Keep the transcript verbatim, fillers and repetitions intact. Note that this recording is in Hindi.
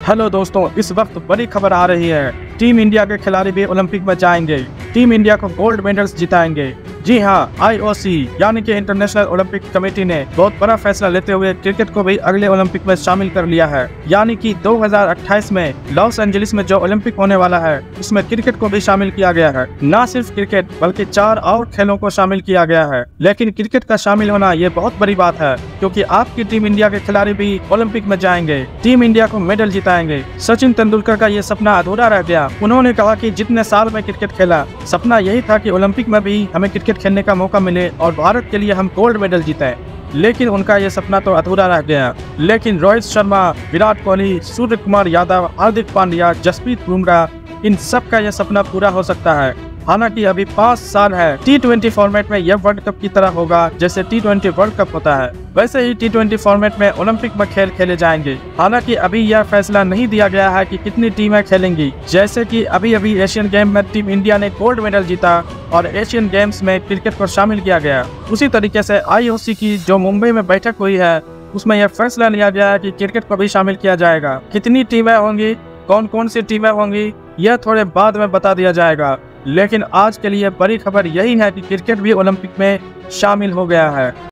हेलो दोस्तों, इस वक्त बड़ी खबर आ रही है। टीम इंडिया के खिलाड़ी भी ओलंपिक में जाएंगे। टीम इंडिया को गोल्ड मेडल्स जिताएंगे। जी हां, आई ओ सी यानी कि इंटरनेशनल ओलंपिक कमेटी ने बहुत बड़ा फैसला लेते हुए क्रिकेट को भी अगले ओलंपिक में शामिल कर लिया है। यानी कि दो हज़ार अट्ठाईस में लॉस एंजलिस में जो ओलंपिक होने वाला है उसमें क्रिकेट को भी शामिल किया गया है। न सिर्फ क्रिकेट बल्कि चार और खेलों को शामिल किया गया है। लेकिन क्रिकेट का शामिल होना ये बहुत बड़ी बात है, क्योंकि आपकी टीम इंडिया के खिलाड़ी भी ओलंपिक में जाएंगे, टीम इंडिया को मेडल जिताएंगे। सचिन तेंदुलकर का ये सपना अधूरा रह गया। उन्होंने कहा कि जितने साल में क्रिकेट खेला, सपना यही था कि ओलंपिक में भी हमें क्रिकेट खेलने का मौका मिले और भारत के लिए हम गोल्ड मेडल जीते। लेकिन उनका ये सपना तो अधूरा रह गया। लेकिन रोहित शर्मा, विराट कोहली, सूर्य कुमार यादव, हार्दिक पांड्या, जसप्रीत बुमराह, इन सब का यह सपना पूरा हो सकता है। हालांकि अभी पाँच साल है। टी ट्वेंटी फॉर्मेट में यह वर्ल्ड कप की तरह होगा जैसे टी ट्वेंटी वर्ल्ड कप होता है, वैसे ही टी ट्वेंटी फॉर्मेट में ओलंपिक में खेल खेले जाएंगे। हालांकि अभी यह फैसला नहीं दिया गया है कि कितनी टीमें खेलेंगी। जैसे कि अभी अभी एशियन गेम में टीम इंडिया ने गोल्ड मेडल जीता और एशियन गेम्स में क्रिकेट को शामिल किया गया। उसी तरीके से आई ओ सी की जो मुंबई में बैठक हुई है उसमें यह फैसला लिया गया है कि क्रिकेट को भी शामिल किया जाएगा। कितनी टीमें होंगी, कौन कौन सी टीमें होंगी, यह थोड़े बाद में बता दिया जाएगा। लेकिन आज के लिए बड़ी खबर यही है कि क्रिकेट भी ओलंपिक में शामिल हो गया है।